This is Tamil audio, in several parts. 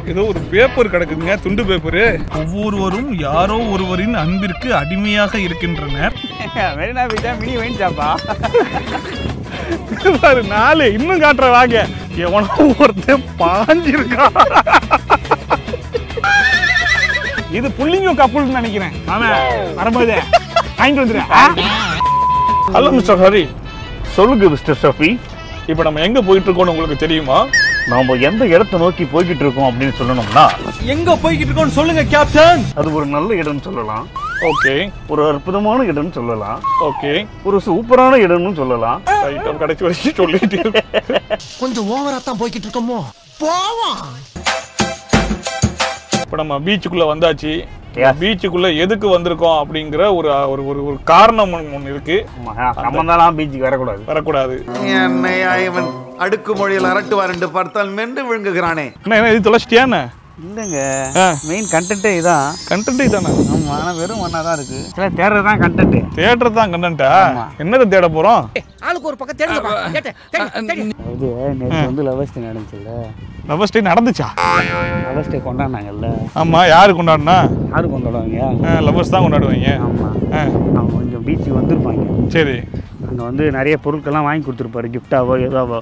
ஏதோ ஒரு பேப்பர் கிடக்குதுங்க, துண்டு பேப்பரு. ஒவ்வொருவரும் யாரோ ஒருவரின் அன்பிற்கு அடிமையாக இருக்கின்றனர். மெரினா பீச்சா மினி வைன் ஷாப்பா? பாரு 4 இன்னும் காட்டுற வாங்க. எவனோ ஒருத்தன் பாஞ்சிருக்கா. இது புள்ளிங்க கப்புள்னு நினைக்கிறேன். ஆமா வரும்போது வாங்கிட்டு வந்துடுறேன். Hello mister Hari. சொல்லுங்க மிஸ்டர் ஷாஃபி. இப்போ நம்ம எங்க போயிட்டு இருக்கோம்னு உங்களுக்கு தெரியுமா? நாம எந்த இடத்தை நோக்கி போய்கிட்டு இருக்கோம் அப்படின்னு சொல்லணும்னா, எங்க போய்கிட்டு இருக்கோம்னு சொல்லுங்க கேப்டன். அது ஒரு நல்ல இடம்னு சொல்லலாம். ஓகே. ஒரு அற்புதமான இடம்னு சொல்லலாம். ஓகே. ஒரு சூப்பரான இடம்னு சொல்லலாம். ரைட், கடைசி வரைக்கும் சொல்லிட்டு கொஞ்சம் ஓவரா தான் போய்கிட்டு இருக்கோமோ. போவோம். இப்போ நம்ம பீச்சுக்குள்ள வந்தாச்சு. பீச்சுக்குள்ள எதுக்கு வந்திருக்கோம் அப்படிங்கிற ஒரு ஒரு காரணம் ஒன்று இருக்கு. நம்மதான் பீச்சுக்கு வரக்கூடாது. என்னையா இவன் அடுக்குமொழியில் அரட்டுவார் என்று பார்த்தால் மென்று விழுங்குகிறானே. என்ன இது தொலைச்சிட்டியானே? இல்லைங்க, மெயின் கண்டென்ட்டே இதான். கண்டென்ட் இதானே? ஆமா, ஆனா வெறும் ஒன்னா தான் இருக்கு. இல்லை தேடுறதுதான் கண்டென்ட். தேடுறது தான் கண்டென்ட்டா? என்னதை தேட போறோம்? ஆளுக்கு ஒரு பக்கம் தேடுங்க. இது நேற்று வந்து லவர்ஸ் டே நடந்துச்சுல்ல. லவர்ஸ் டே நடந்துச்சா? லவர்ஸ் டே கொண்டாடினாங்கல்ல. ஆமா, யாரு கொண்டாடினா? யாரு கொண்டாடுவாங்க? லவர்ஸ் தான் கொண்டாடுவாங்க. ஆமா, அவங்க கொஞ்சம் பீச்சுக்கு வந்திருப்பாங்க. சரி. அங்கே வந்து நிறைய பொருட்கள்லாம் வாங்கி கொடுத்துருப்பாரு, கிஃப்டாவோ ஏதாவோ.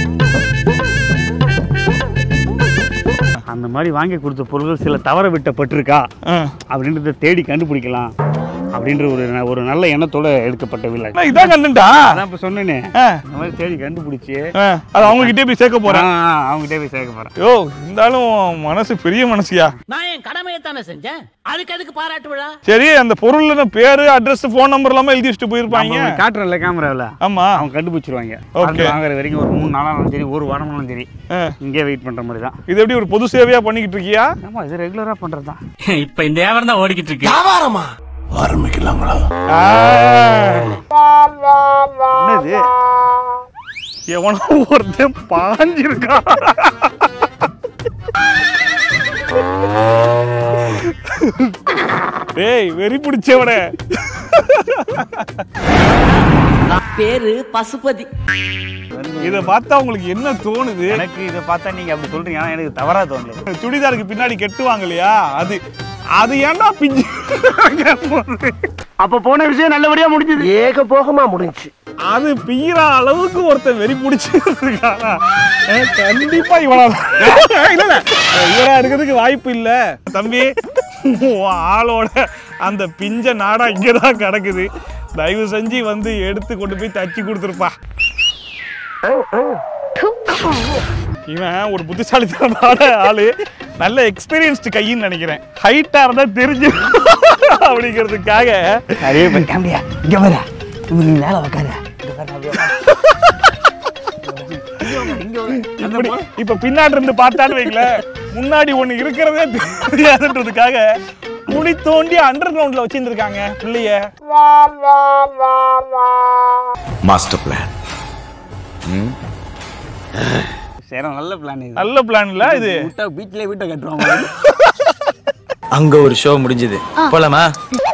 அந்த மாதிரி வாங்கி கொடுத்த பொருட்கள் சில தவற விட்டப்பட்டிருக்கா அப்படின்றத தேடி கண்டுபிடிக்கலாம் அப்படின்ற ஒரு நல்ல எண்ணத்தோட எடுக்கப்பட்ட விலை. இதான் கண்டென்ட்டா? அதான் இப்ப சொன்னேனே. இந்த மாதிரி தேடி கண்டுபிடிச்சு அது அவங்க கிட்டே போய் சேர்க்க போறேன். அவங்க கிட்டே போய் சேர்க்க போறேன். யோ, இருந்தாலும் மனசு பெரிய மனசியா. நான் என் கடமையை தானே செஞ்சேன். அதுக்கு பாராட்டு விழா. சரி, அந்த பொருள்ல பேரு, அட்ரஸ், போன் நம்பர் எல்லாமே எழுதி வச்சுட்டு போயிருப்பாங்க. காட்டுறல கேமராவில். ஆமா, அவங்க கண்டுபிடிச்சிருவாங்க. வாங்குற வரைக்கும் ஒரு 3 நாளாலும் சரி, ஒரு வாரமாலும் சரி, இங்கே வெயிட் பண்ற மாதிரி தான். இது எப்படி ஒரு பொது சேவையா பண்ணிக்கிட்டு இருக்கியா? ஆமா, இது ரெகுலரா பண்றதுதான். இப்ப இந்த வியாபாரம் தான் ஓடிக்கிட்டு இருக்கு. வியாபாரமா ஆரம்பிக்கலாங்களா? என்னது? எவனோ ஒருத்தன் பாஞ்சிருக்கா. டேய், வெறி பிடிச்சவன. பேரு பசுபதி. இத பார்த்தா உங்களுக்கு என்ன தோணுது? எனக்கு இதை பார்த்தா நீங்க அப்படி சொல்றீங்க, ஆனா எனக்கு தவறா தோணுது. சுடிதாருக்கு பின்னாடி கெட்டுவாங்க இல்லையா, அது ஏன்டா பிஞ்சு? அப்ப போன விஷயம் நல்லபடியா முடிஞ்சது. ஏகபோகமா முடிஞ்சு. அது பிய்ற அளவுக்கு ஒருத்தன் வெறி பிடிச்சிருக்கானா? கண்டிப்பா இவரா இருக்கிறதுக்கு வாய்ப்பு இல்ல. தம்பி, ஆளோட அந்த பிஞ்ச நாடா இங்கதான் கிடக்குது. தயவு செஞ்சு வந்து எடுத்து கொண்டு போய் தச்சு கொடுத்துருப்பா. இவன் ஒரு புத்திசாலித்தனமான ஆளு, நல்ல எக்ஸ்பீரியன்ஸ்டு கையின்னு நினைக்கிறேன். ஹைட்டா இருந்தா தெரிஞ்சு அப்படிங்கிறதுக்காக. இங்க வர மேல உட்கார. இப்ப பின்னாடி இருந்து பார்த்தான்னு வைக்கல, முன்னாடி ஒண்ணு இருக்கிறதே தெரியாதுன்றதுக்காக குழி தோண்டி அண்டர் கிரவுண்ட்ல வச்சிருந்திருக்காங்க பிள்ளைய. Master plan. சரி, நல்ல பிளான் இது. நல்ல பிளான் இல்ல இது. பீச்ல வீட்டை கட்டுவாங்க. அங்க ஒரு ஷோ முடிஞ்சது, போலாமா?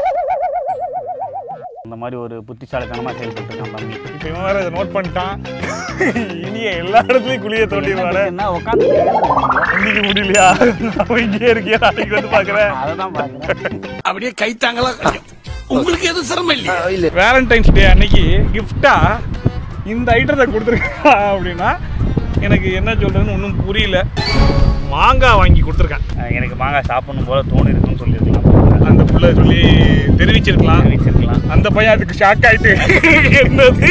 அந்த மாதிரி ஒரு புத்திசாலித்தனமா செயல்பட்டு இருக்கான் தம்பி. இப்ப இவன் வேற இதை நோட் பண்ணிட்டான். இனிய எல்லா இடத்துலயும் குழிய தோண்டிடுவாரு. என்ன உட்காந்து எந்திக்க முடியலையா? இங்கே இருக்கியா? நாளைக்கு வந்து பாக்குறேன். அதான் பாக்குறேன். அப்படியே கைத்தாங்களா? உங்களுக்கு எதுவும் சிரமம் இல்லையா? வேலண்டைன்ஸ் டே அன்னைக்கு கிஃப்டா இந்த ஐட்டத்தை கொடுத்துருக்கா அப்படின்னா எனக்கு என்ன சொல்றதுன்னு ஒன்றும் புரியல. மாங்காய் வாங்கி கொடுத்துருக்கேன். எனக்கு மாங்காய் சாப்பிடணும் போல தோணு இருக்குன்னு சொல்லியிருக்கலாம். அந்த பிள்ளை சொல்லி தெரிவிச்சிருக்கலாம். அந்த பையன் அதுக்கு ஷாக் ஆயிட்டு என்னது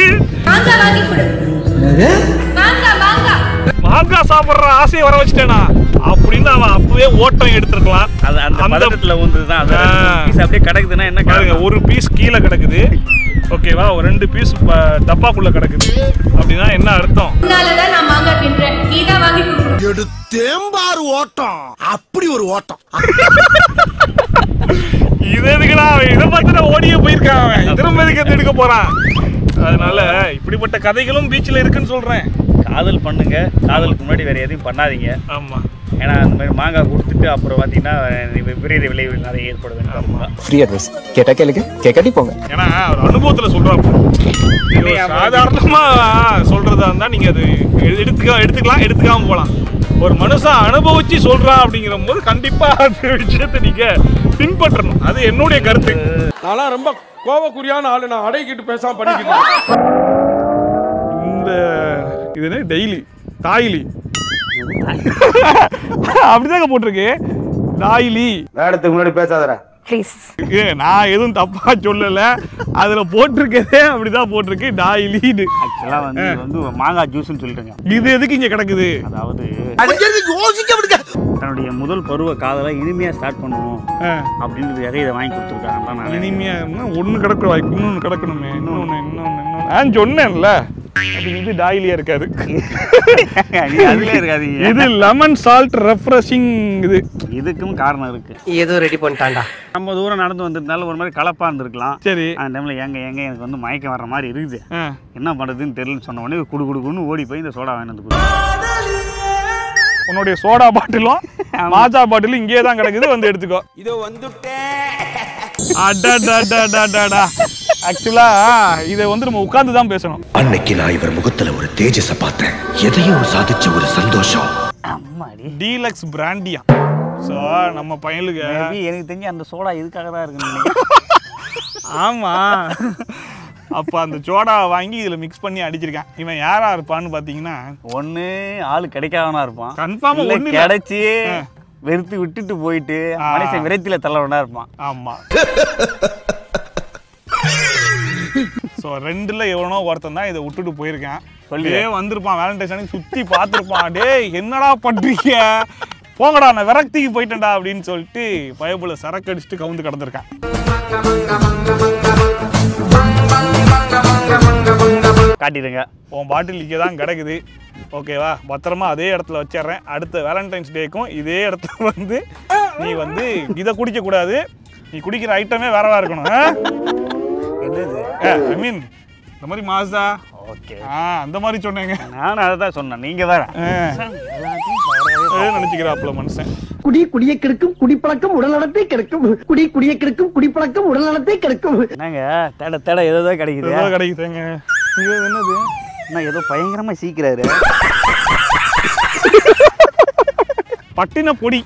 மாங்காய் சாப்பிடுற ஆசையை வர வச்சுட்டேனா அப்படின்னு அவன் அப்பவே ஓட்டம் எடுத்திருக்கலாம். அந்த பதட்டத்துல வந்துதான் அப்படியே கிடக்குதுன்னா என்ன பாருங்க, ஒரு பீஸ் கீழே கிடக்குது, ஓகேவா, ஒரு 2 பீஸ் டப்பாக்குள்ள கிடக்குது அப்படின்னா என்ன அர்த்தம்? எடுத்தேம்பாரு ஓட்டம், அப்படி ஒரு ஓட்டம். இது எதுக்குடா இதை பார்த்து ஓடியே போயிருக்கான் அவன், திரும்ப எதுக்கு எடுக்க போறான்? அதனால இப்படிப்பட்ட கதைகளும் பீச்சில் இருக்குன்னு சொல்றேன். காதல் பண்ணுங்க, காதலுக்கு முன்னாடி வேற எதையும் பண்ணாதீங்க. ஆமா, ஏன்னா அந்த மாதிரி மாங்காய் கொடுத்துட்டு அப்புறம் பார்த்தீங்கன்னா விபரீத விளைவுகள் நிறைய ஏற்பட வேண்டும். ஃப்ரீ அட்வைஸ் கேட்டா கேளுங்க, கேட்காட்டி போங்க. ஏன்னா ஒரு அனுபவத்துல சொல்றாங்க. சாதாரணமா சொல்றதா இருந்தா நீங்க அது எடுத்துக்கலாம், எடுத்துக்காம போகலாம். ஒரு மனுஷன் அனுபவிச்சு சொல்றான் அப்படிங்கிற போது கண்டிப்பா அந்த விஷயத்தை நீங்க பின்பற்றணும். அது என்னுடைய கருத்து. நான் ரொம்ப கோபக்குரியான ஆளு. நான் அடைக்கிட்டு பேசாம பண்ணிக்கிறேன். இந்த இது டெய்லி தாயிலி அப்படிதாங்க போட்டிருக்கு. தாயிலி வேடத்துக்கு முன்னாடி பேசாதடா ப்ளீஸ். நான் எதுவும் தப்பா சொல்லல. அதுல போட்டிருக்கதே அப்படிதான் போட்டிருக்கு டாயிலி. ஆக்சுவலாக வந்து மாங்காய் ஜூஸ்ன்னு சொல்லிட்டுங்க. இது எதுக்கு இங்க கிடக்குது? அதாவது தன்னுடைய முதல் பருவ காதலை இனிமையா ஸ்டார்ட் பண்ணுவோம் அப்படின்றதுக்காக இதை வாங்கி கொடுத்துருக்காங்க. இனிமையா ஒண்ணு கிடக்குற வாய்ப்பு இன்னொன்னு கிடக்கணுமே. இன்னொன்னு நான் சொன்னேன்ல, இது டாயிலியா இருக்காது. அதுல இருக்காது. இது லெமன் சால்ட் ரெஃப்ரெஷிங். இதுக்கும் காரணம் இருக்கு. ஏதோ ரெடி பண்ணிட்டான்டா. நம்ம தூரம் நடந்து வந்திருந்தாலும் ஒரு மாதிரி கலப்பா இருந்திருக்கலாம். சரி, அந்த டைம்ல எங்க எனக்கு வந்து மயக்கம் வர்ற மாதிரி இருக்குது, என்ன பண்றதுன்னு தெரியலன்னு சொன்ன உடனே குடுன்னு ஓடி போய் இந்த சோடா வாங்கி வந்து கொடுத்து, உன்னுடைய சோடா பாட்டிலும் மாஜா பாட்டிலும் இங்கே தான் கிடக்குது, வந்து எடுத்துக்கோ. இதோ வந்துட்டேன். ஆக்சுவலா இதை வந்து நம்ம உட்கார்ந்து தான் பேசணும். அன்னைக்கு நான் இவர் முகத்துல ஒரு தேஜஸ பார்த்தேன். எதையும் சாதிச்ச ஒரு சந்தோஷம். டீலக்ஸ் பிராண்டியா. சோ நம்ம பையனுக்கு எனக்கு தெரிஞ்சு அந்த சோடா இதுக்காக தான் இருக்கு. ஆமா, அப்ப அந்த சோடா வாங்கி இதுல மிக்ஸ் பண்ணி அடிச்சிருக்கேன். இவன் யாரா இருப்பான்னு பாத்தீங்கன்னா, ஒண்ணு ஆளு கிடைக்காதவனா இருப்பான், கன்ஃபார்மா ஒண்ணு கிடைச்சி வெறுத்து விட்டுட்டு போயிட்டு மனுஷன் விரத்தில தள்ளவனா இருப்பான். ஆமா. சோ ரெண்டுல எவனோ ஒருத்தன் தான் இதை விட்டுட்டு போயிருக்கேன். சொல்லியே வந்திருப்பான், வேலண்டைன்ஸ் சுத்தி பார்த்துருப்பான். டேய் என்னடா பண்றீங்க, போங்கடா நான் விரக்திக்கு போயிட்டேன்டா அப்படின்னு சொல்லிட்டு பயபுல சரக்கு அடிச்சுட்டு கவுந்து கிடந்திருக்கேன். காட்டிடுங்க, உன் பாட்டில் இங்கே தான் கிடக்குது. ஓகேவா, பத்திரமா அதே இடத்துல வச்சிடுறேன். அடுத்த வேலண்டைன்ஸ் டேக்கும் இதே இடத்துல வந்து நீ வந்து இதை குடிக்க கூடாது. நீ குடிக்கிற ஐட்டமே வேற வேற இருக்கணும். ஐ மீன் இந்த மாதிரி மாசா. ஓகே, அந்த மாதிரி சொன்னேங்க. நானும் அதை தான் சொன்னேன். நீங்க வேற நினைச்சுக்கிறாப்புல மனுஷன். குடியை கெடுக்கும் குடிப்பழக்கம் உடல்நலத்தை கெடுக்கும். குடியை கெடுக்கும் குடிப்பழக்கம் உடல்நலத்தை கெடுக்கும். என்னங்க தேட ஏதோ கிடைக்குது. கிடைக்குதுங்க. இது என்னது? நான் ஏதோ பயங்கரமா சீக்கிறாரு. பட்டின பொடி.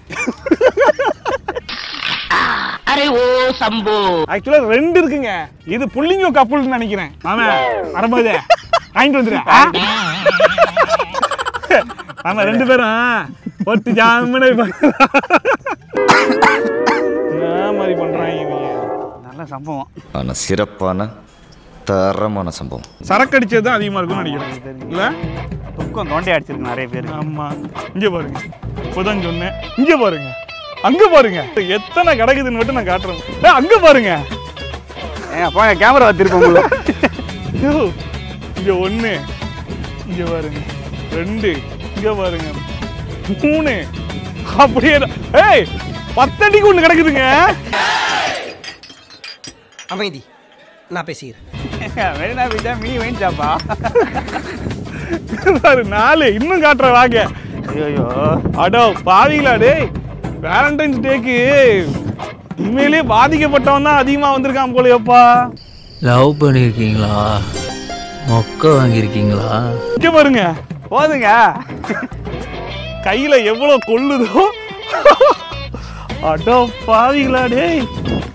அரே ஓ சம்போ. ஆக்சுவலா ரெண்டு இருக்குங்க. இது புள்ளிங்கோ கப்புள்னு நினைக்கிறேன். ஆமா, வரும்போது வாங்கிட்டு வந்துடுறேன். ஆமா, ரெண்டு பேரும் ஒட்டு ஜாமனை மாதிரி பண்றாங்க. நல்ல சம்பவம், ஆனா சிறப்பான தரமான சம்பவம். சரக்கு அடிச்சது தான் அதிகமா இருக்கும்னு நினைக்கிறேன். இல்ல துக்கம் தோண்டி அடிச்சிருக்கு நிறைய பேர். ஆமா, இங்க பாருங்க, இப்போதான் சொன்னேன். இங்க பாருங்க, அங்க பாருங்க, எத்தனை கிடக்குதுன்னு மட்டும் நான் காட்டுறேன். அங்க பாருங்க, போங்க கேமரா வச்சிருக்கோம். இங்க ஒண்ணு, இங்க பாருங்க ரெண்டு, இங்க பாருங்க மூணு, அப்படியே 10 அடிக்கு ஒண்ணு கிடக்குதுங்க. அமைதி, நான் பேசுகிறேன். வெளினா வீட்டா மீ வாங்கிச்சாப்பா. 4 இன்னும் காட்டுற வாங்க. ஐயோ அடோ பாவிங்களா டேய், வேலண்டைன்ஸ் டேக்கு உண்மையிலேயே பாதிக்கப்பட்டவன் தான் அதிகமா வந்திருக்கான் போலயப்பா. லவ் பண்ணிருக்கீங்களா, மொக்க வாங்கியிருக்கீங்களா? இங்க பாருங்க, போதுங்க, கையில எவ்வளவு கொள்ளுதோ. அடோ பாவிங்களா டேய்,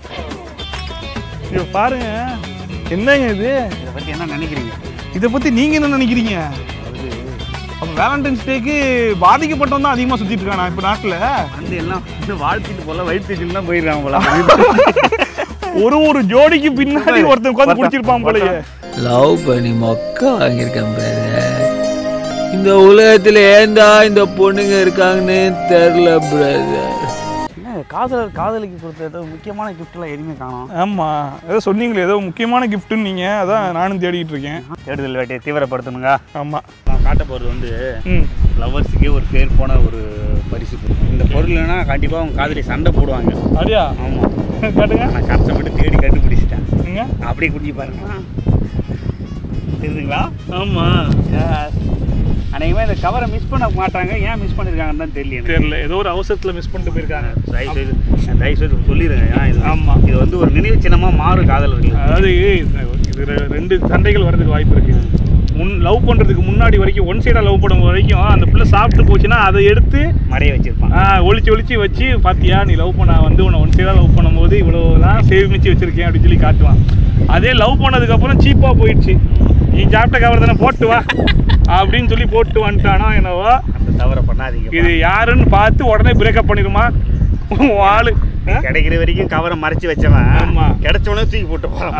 இங்க பாருங்க. என்னங்க இது? இதை பத்தி என்ன நினைக்கிறீங்க? இதை பத்தி நீங்க என்ன நினைக்கிறீங்க? அப்ப வேலண்டைன்ஸ் டேக்கு பாதிக்கப்பட்டவன் தான் அதிகமா சுத்திட்டு இருக்கானா இப்ப நாட்டுல? வந்து எல்லாம் வாழ்த்திட்டு போல வயிற்றுக்கு தான் போயிருக்காங்க போல. ஒரு ஜோடிக்கு பின்னாடி ஒருத்தன் உட்காந்து குடிச்சிருப்பான் போலயே. லவ் பண்ணி மொக்க வாங்கியிருக்கேன் பிரதர். இந்த உலகத்துல ஏண்டா இந்த பொண்ணுங்க இருக்காங்கன்னு தெரியல பிரதர். காதலிக்கு கொடுத்த ஏதோ முக்கியமான கிஃப்ட்லாம் எதுவுமே காணோம். ஆமா, ஏதோ சொன்னீங்களே ஏதோ முக்கியமான கிஃப்ட்னு நீங்க, அதான் நானும் தேடிட்டு இருக்கேன். தேடுதல் வேட்டையை தீவிரப்படுத்தணுங்க. ஆமா, நான் காட்ட போகிறது வந்து லவ்வர்ஸுக்கே ஒரு பேர் போன ஒரு பரிசு. இந்த பொருள்னா கண்டிப்பாக அவங்க காதலி சண்டை போடுவாங்க. அப்படியா? ஆமாம், காட்டுங்க. நான் கஷ்டப்பட்டு தேடி கண்டுபிடிச்சிட்டேன். அப்படியே குடிச்சு பாருங்க, தெரியுதுங்களா? ஆமாம், அநேகமாக இந்த கவரை மிஸ் பண்ண மாட்டாங்க. ஏன் மிஸ் பண்ணியிருக்காங்கன்னு தான் தெரியல. ஏதோ ஒரு அவசரத்தில் மிஸ் பண்ணிட்டு போயிருக்காங்க. தயவுசெய்து சொல்லிடுங்க. இது ஆமாம், இது வந்து ஒரு நினைவு சின்னமாக மாறும் காதலர்கள். அதாவது இது 2 சண்டைகள் வர்றதுக்கு வாய்ப்பு இருக்கு. லவ் பண்ணுறதுக்கு முன்னாடி வரைக்கும் ஒன் சைடாக லவ் பண்ணும் வரைக்கும் அந்த பிள்ளை சாப்பிட்டு போச்சுன்னா அதை எடுத்து மறைய வச்சிருப்பான். ஒளிச்சு வச்சு பார்த்தியா நீ லவ் பண்ண வந்து உன்னை ஒன் சைடாக லவ் பண்ணும்போது இவ்வளோலாம் சேமிச்சு வச்சுருக்கேன் அப்படின்னு சொல்லி காட்டுவான். அதே லவ் பண்ணதுக்கப்புறம் சீப்பாக போயிடுச்சு, நீ சாப்பிட்ட கவர் தானே போட்டு வா அப்படின்னு சொல்லி போட்டு வந்துட்டானா என்னவோ. அந்த தவறை பண்ணாதீங்க. இது யாருன்னு பார்த்து உடனே பிரேக்கப் பண்ணிடுமா ஆளு. கிடைக்கிற வரைக்கும் கவரை மறைச்சு வச்சவன் ஆமா கிடைச்சவனே தூக்கி போட்டு போறான்.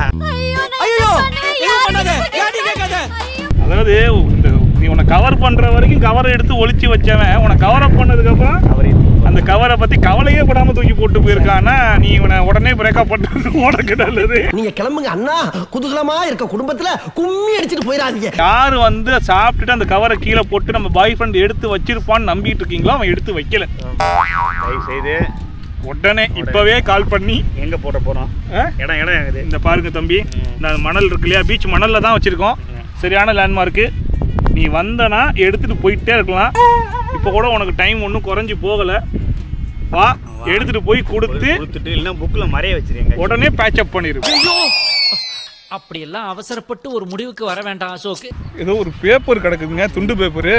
அதாவது நீ உன்னை கவர் பண்ற வரைக்கும் கவரை எடுத்து ஒளிச்சு வச்சவன் உன்னை கவர் அப் பண்ணதுக்கு அப்புறம் அந்த கவரை பத்தி கவலையே படாம தூக்கி போட்டு போயிருக்கானா நீ இவனை உடனே பிரேக்கப் பண்றது உனக்கு நல்லது. நீங்க கிளம்புங்க அண்ணா, குதூகலமா இருக்க குடும்பத்துல கும்மி அடிச்சுட்டு போயிடாதீங்க. யாரு வந்து சாப்பிட்டுட்டு அந்த கவரை கீழே போட்டு நம்ம பாய் ஃப்ரெண்ட் எடுத்து வச்சிருப்பான்னு நம்பிட்டு இருக்கீங்களோ அவன் எடுத்து வைக்கல. தயவு செய்து உடனே இப்பவே கால் பண்ணி எங்க போட போறோம் இடம் இது இந்த பாருங்க தம்பி, இந்த மணல் இருக்கு இல்லையா, பீச் மணல்ல தான் வச்சிருக்கோம், சரியான லேண்ட்மார்க்கு. நீ வந்தனா எடுத்துட்டு போயிட்டே இருக்கலாம். இப்போ கூட உனக்கு டைம் ஒன்றும் குறைஞ்சி போகலை, வா எடுத்துட்டு போய் கொடுத்துட்டு இல்லைன்னா புக்கில் மறைய வச்சிருங்க, உடனே பேட்சப் பண்ணிரு. அப்படியெல்லாம் அவசரப்பட்டு ஒரு முடிவுக்கு வர வேண்டாம் அசோக். ஏதோ ஒரு பேப்பர் கிடக்குதுங்க, துண்டு பேப்பரு.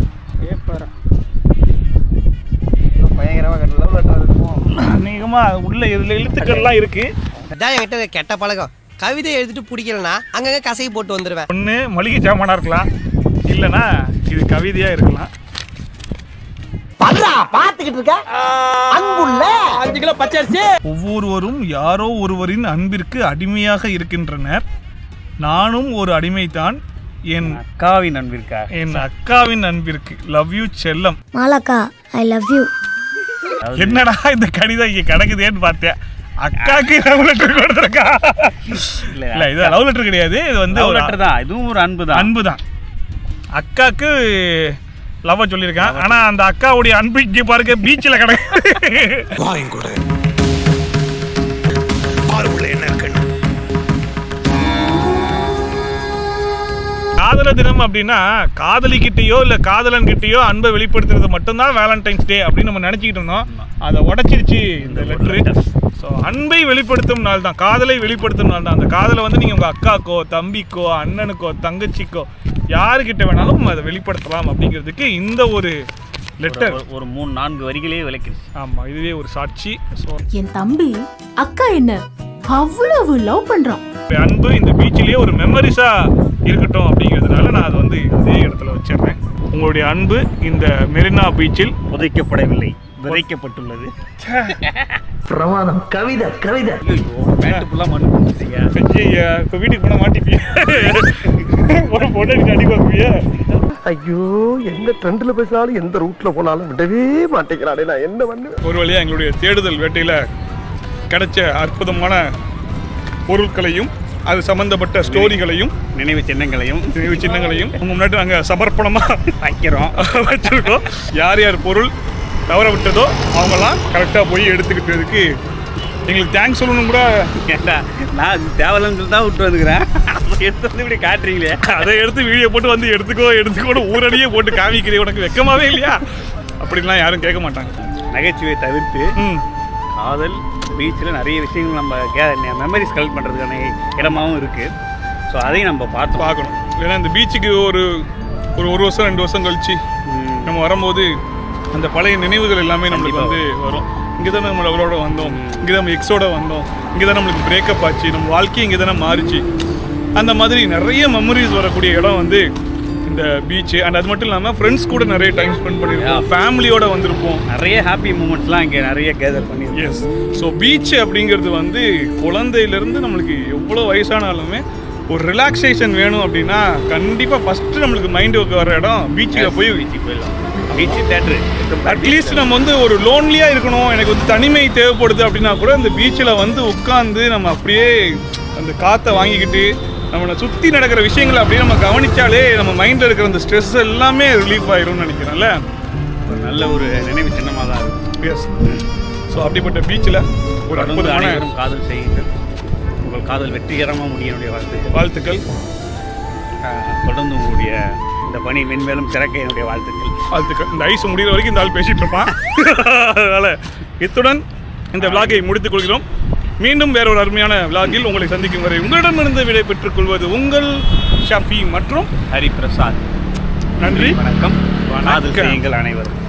அநேகமா உள்ள இதுல எழுத்துக்கள்லாம் இருக்கு. என்கிட்ட கெட்ட பழக்கம், கவிதை எழுதிட்டு பிடிக்கலனா அங்கங்க கசை போட்டு வந்துடுவேன். ஒன்று மளிகை சாமானா இருக்கலாம், இல்லைன்னா இது கவிதையா இருக்கலாம். பாத்துக்கிட்டு இருக்க அன்புள்ள 5 கிலோ பச்சரிசி. ஒவ்வொருவரும் யாரோ ஒருவரின் அன்பிற்கு அடிமையாக இருக்கின்றனர். நானும் ஒரு அடிமைதான் என் அக்காவின் அன்பிற்கா, என் அக்காவின் அன்பிற்கு. லவ் யூ செல்லம். மாலாக்கா ஐ லவ் யூ. என்னடா இந்த கடிதம் இங்க கிடக்குதேன்னு பார்த்தேன். அக்காக்கு லவ் லெட்டர் கொடுத்துருக்கா? இல்ல இது லவ் லெட்டர் கிடையாது, இது வந்து லவ் லெட்டர் தான். இதுவும் ஒரு அன்பு தான். அன்பு தான். அக்காக்கு லவ் சொல்லியிருக்கான். ஆனா அந்த அக்காவுடைய அன்பு இங்கே பாருங்க பீச்சில் கிடக்கு. காதலர் தினம் அப்படின்னா காதலிக்கிட்டேயோ இல்லை காதலன் கிட்டேயோ அன்பை வெளிப்படுத்துறது மட்டும்தான் வேலண்டைன்ஸ் டே அப்படின்னு நம்ம நினச்சிக்கிட்டு இருந்தோம். அதை உடச்சிருச்சு இந்த லெட்ரு. ஸோ அன்பை வெளிப்படுத்தும் நாள் தான், காதலை வெளிப்படுத்தும் நாள் தான். அந்த காதலை வந்து நீங்கள் உங்கள் அக்காக்கோ தம்பிக்கோ அண்ணனுக்கோ தங்கச்சிக்கோ யாருக்கிட்ட வேணாலும் அதை வெளிப்படுத்தலாம் அப்படிங்கிறதுக்கு இந்த ஒரு லெட்டர் ஒரு 3-4 வரிகளே விளக்கிடுச்சு. ஆமாம், இதுவே ஒரு சாட்சி. ஸோ என் தம்பி அக்கா என்ன அவ்வளவு லவ் பண்றான். அன்பு இந்த பீச்சிலேயே ஒரு மெமரிஸா இருக்கட்டும் அப்படிங்கிறதுனால நான் அதை வந்து இதே இடத்துல வச்சிடுறேன். உங்களுடைய அன்பு இந்த மெரினா பீச்சில் புதைக்கப்படவில்லை, விதைக்கப்பட்டுள்ளது. பிரமாதம். கவிதை கவிதை. இப்போ வீட்டுக்கு போன மாட்டிப்பியா? ஒரு பொண்ணு அடிப்பாப்பியா? ஐயோ, எந்த ட்ரெண்ட்ல பேசினாலும் எந்த ரூட்ல போனாலும் விடவே மாட்டேங்கிறானே, நான் என்ன பண்ணு. ஒரு வழியா எங்களுடைய தேடுதல் வேட்டையில கிடைச்ச அற்புதமான பொருட்களையும் அது சம்பந்தப்பட்ட ஸ்டோரிகளையும் நினைவு சின்னங்களையும் உங்க முன்னாடி நாங்கள் சமர்ப்பணமாக வச்சிருக்கோம். யார் யார் பொருள் தவற விட்டதோ அவங்கெல்லாம் கரெக்டாக போய் எடுத்துக்கிட்டதுக்கு எங்களுக்கு தேங்க்ஸ் சொல்லணும் கூட. நான் தேவையில்லைன்னு தான் விட்டு வந்துக்கிறேன், எடுத்து வந்து இப்படி காட்டுறீங்களே. அதை எடுத்து வீடியோ போட்டு வந்து எடுத்துக்கோ ஊரடியே போட்டு காமிக்கிறேன், உனக்கு வெக்கமாவே இல்லையா? அப்படின்லாம் யாரும் கேட்க மாட்டாங்க. நகைச்சுவை தவிர்த்து காதல் பீச்சில் நிறைய விஷயங்கள் நம்ம மெமரிஸ் கலெக்ட் பண்ணுறதுக்கான இடமாகவும் இருக்குது. ஸோ அதையும் நம்ம பார்க்கணும். ஏன்னா இந்த பீச்சுக்கு ஒரு 1 வருஷம் 2 வருஷம் கழிச்சு நம்ம வரும்போது அந்த பழைய நினைவுகள் எல்லாமே நம்மளுக்கு வந்து வரும். இங்கே தான் நம்ம அவரோட வந்தோம், இங்கே தான் நம்ம எக்ஸோட வந்தோம், இங்கே தான் நம்மளுக்கு பிரேக்கப் ஆச்சு, நம்ம வாழ்க்கையும் இங்கே தானே மாறிச்சு. அந்த மாதிரி நிறைய மெமரிஸ் வரக்கூடிய இடம் வந்து இந்த பீச்சு. அண்ட் அது மட்டும் இல்லாமல் ஃப்ரெண்ட்ஸ் கூட நிறைய டைம் ஸ்பெண்ட் பண்ணியிருக்கோம், ஃபேமிலியோட வந்திருப்போம், நிறைய ஹாப்பி மூமெண்ட்ஸ்லாம் இங்கே நிறைய கேதர் பண்ணியிருக்கோம். எஸ். ஸோ பீச் அப்படிங்கிறது வந்து குழந்தையிலேருந்து நம்மளுக்கு எவ்வளோ வயசானாலுமே ஒரு ரிலாக்ஸேஷன் வேணும் அப்படின்னா கண்டிப்பாக ஃபஸ்ட்டு நம்மளுக்கு மைண்டுக்கு வர இடம் பீச்சில் போய் போயிடலாம். பீச்சு தேட்டரு அட்லீஸ்ட் நம்ம வந்து ஒரு லோன்லியாக இருக்கணும், எனக்கு வந்து தனிமை தேவைப்படுது அப்படின்னா கூட இந்த பீச்சில் வந்து உட்காந்து நம்ம அப்படியே அந்த காற்றை வாங்கிக்கிட்டு நம்மளை சுற்றி நடக்கிற விஷயங்களை அப்படியே நம்ம கவனித்தாலே நம்ம மைண்டில் இருக்கிற அந்த ஸ்ட்ரெஸ் எல்லாமே ரிலீஃப் ஆயிரும்னு நினைக்கிறேன்ல. ஒரு நல்ல ஒரு நினைவு சின்னமாக தான் இருக்கும். எஸ். ஸோ அப்படிப்பட்ட பீச்சில் ஒரு அற்புதமான காதல் செய்யுங்கள், உங்கள் காதல் வெற்றிகரமாக முடிய என்னுடைய வாழ்த்துக்கள். தொடர்ந்து உங்களுடைய இந்த பணி மென்மேலும் சிறக்க என்னுடைய வாழ்த்துக்கள். இந்த ஐஸ் முடிகிற வரைக்கும் இந்த ஆள் பேசிகிட்டு இருப்பான். அதனால் இத்துடன் இந்த விளாகை முடித்துக் கொள்கிறோம். மீண்டும் வேற ஒரு அருமையான விலாகில் உங்களை சந்திக்கும் வரை உங்களிடமிருந்து விடை பெற்றுக் கொள்வது உங்கள் ஷாஃபி மற்றும் ஹரிபிரசாத். நன்றி, வணக்கம். காதல் செய்யுங்கள் அனைவரும்.